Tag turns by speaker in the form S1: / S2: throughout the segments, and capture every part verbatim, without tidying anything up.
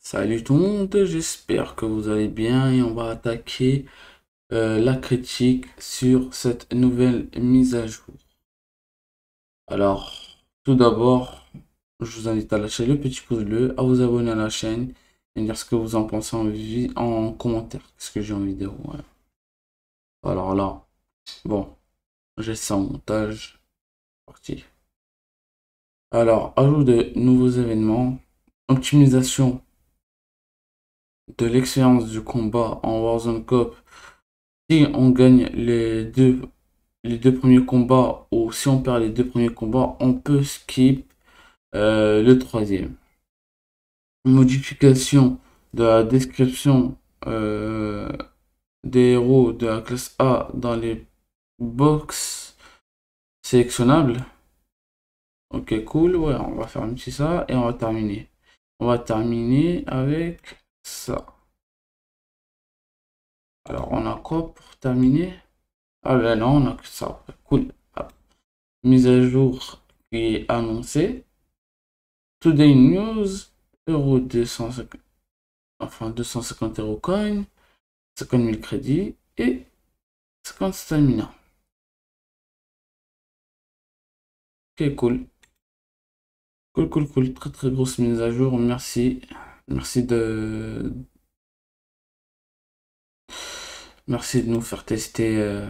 S1: Salut tout le monde, j'espère que vous allez bien et on va attaquer euh, la critique sur cette nouvelle mise à jour. Alors, tout d'abord, je vous invite à lâcher le petit pouce bleu, à vous abonner à la chaîne et me dire ce que vous en pensez en, vi- en commentaire, ce que j'ai en vidéo. Ouais. Alors là, bon, j'ai ça en montage, parti. Alors, ajout de nouveaux événements, optimisation de l'expérience du combat en Warzone Coop. Si on gagne les deux les deux premiers combats ou si on perd les deux premiers combats, on peut skip euh, le troisième. Modification de la description euh, des héros de la classe A dans les box sélectionnables. Ok, cool. Ouais, on va faire un petit ça et on va terminer. On va terminer avec ça. Alors, on a quoi pour terminer? Ah ben non, on a que ça. Cool. Ah, mise à jour qui est annoncée. Today News, euro deux cent cinquante, enfin deux cent cinquante euros coin, cinquante mille crédits et cinquante stamina. Ok, cool. Cool, cool, cool. Très, très grosse mise à jour. Merci. Merci de, merci de nous faire tester euh,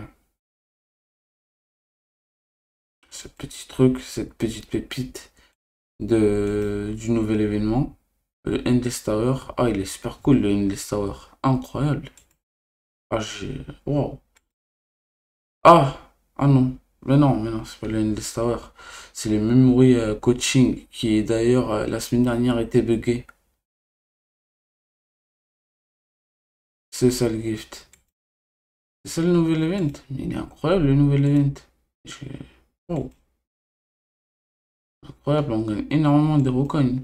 S1: ce petit truc, cette petite pépite de, du nouvel événement. Le Endless Tower. Ah, il est super cool, le Endless Tower. Incroyable. Ah, j'ai. Wow. Ah! Ah non. Mais non, mais non, c'est pas le Endless Tower. C'est le Memory euh, Coaching qui, d'ailleurs, euh, la semaine dernière était buggé. C'est ça le gift. C'est ça le nouvel event. Il est incroyable le nouvel event. Je- Oh, incroyable, on gagne énormément de recoins.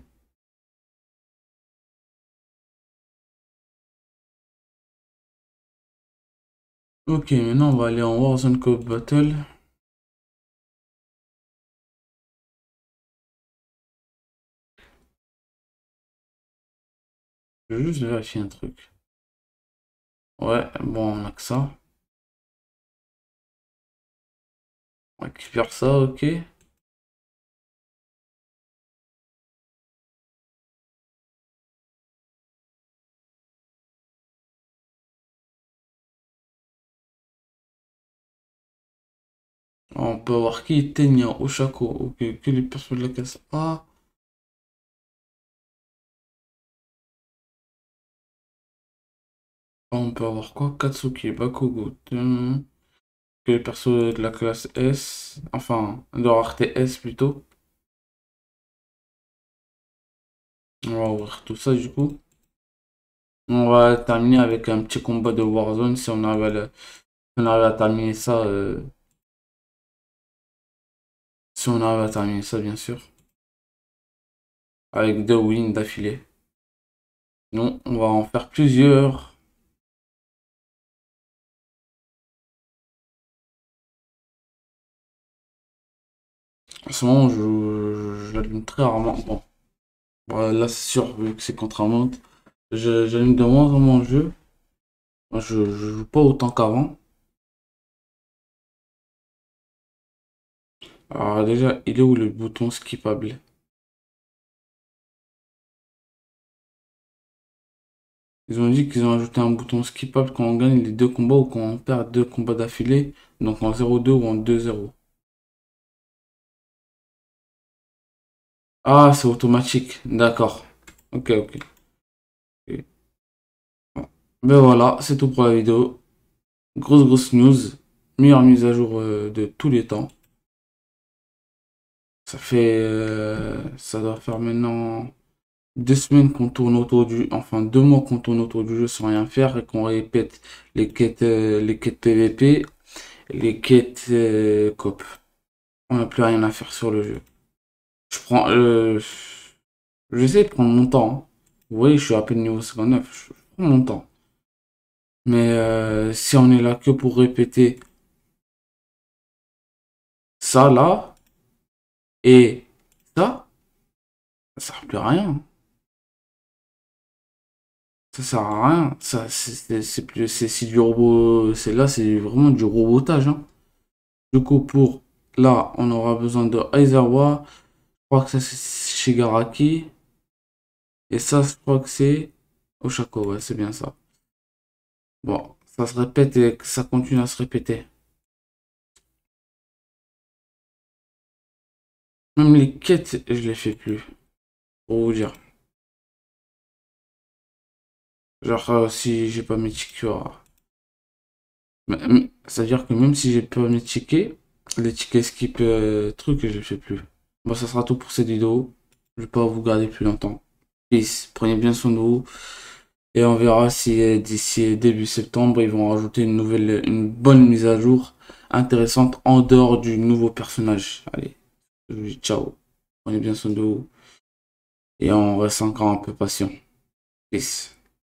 S1: Ok, maintenant on va aller en Warzone Cup Battle. Je vais juste vérifier un truc. Ouais, bon, on a que ça. On récupère ça, ok. On peut avoir qui? Tenya, Oshako, ok, que les personnes de la classe A. On peut avoir quoi? Katsuki, Bakugo. hum, Que les persos de la classe S. Enfin, de rareté S plutôt. On va ouvrir tout ça du coup. On va terminer avec un petit combat de Warzone si on arrive à, le- si on arrive à terminer ça. euh, si on arrive à terminer ça, bien sûr. Avec deux wins d'affilée. Non, on va en faire plusieurs. En ce moment, je, je l'allume très rarement. Bon, voilà, là, c'est sûr, vu que c'est contre un monde. Je- J'allume de moins en moins le jeu. Moi, Je, je joue pas autant qu'avant. Alors, déjà, il est où le bouton skippable? Ils ont dit qu'ils ont ajouté un bouton skippable quand on gagne les deux combats ou quand on perd deux combats d'affilée. Donc en zéro deux ou en deux zéro. Ah, c'est automatique. D'accord. Ok, ok. Ok. Bon. Ben voilà, c'est tout pour la vidéo. Grosse, grosse news. Meilleure mise à jour euh, de tous les temps. Ça fait... euh, ça doit faire maintenant deux semaines qu'on tourne autour du... Enfin, deux mois qu'on tourne autour du jeu sans rien faire et qu'on répète les quêtes, euh, les quêtes P V P, les quêtes euh, coop. On n'a plus rien à faire sur le jeu. Je prends... Euh, j'essaie de prendre mon temps, hein. Vous voyez, je suis à peine niveau cinquante-neuf. Je prends mon temps. Mais euh, si on est là que pour répéter ça là et ça, ça sert plus à rien. Ça sert à rien. Ça, c'est c'est plus, c'est c'est du robot. C'est là, c'est vraiment du robotage, hein. Du coup, pour là, on aura besoin de Aizawa. Je crois que ça, c'est Shigaraki. Et ça, je crois que c'est Oshako. Ouais, c'est bien ça. Bon, ça se répète et ça continue à se répéter. Même les quêtes, je les fais plus. Pour vous dire. Genre, euh, si j'ai pas mes tickets. euh, mais- mais- C'est-à-dire que même si j'ai pas mes tickets, les tickets skip euh, trucs, je les fais plus. Bon, ça sera tout pour cette vidéo. Je vais pas vous garder plus longtemps. Peace. Prenez bien soin de vous. Et on verra si euh, d'ici début septembre, ils vont rajouter une nouvelle, une bonne mise à jour intéressante en dehors du nouveau personnage. Allez, je vous dis ciao. Prenez bien soin de vous. Et on reste encore un peu patient. Peace.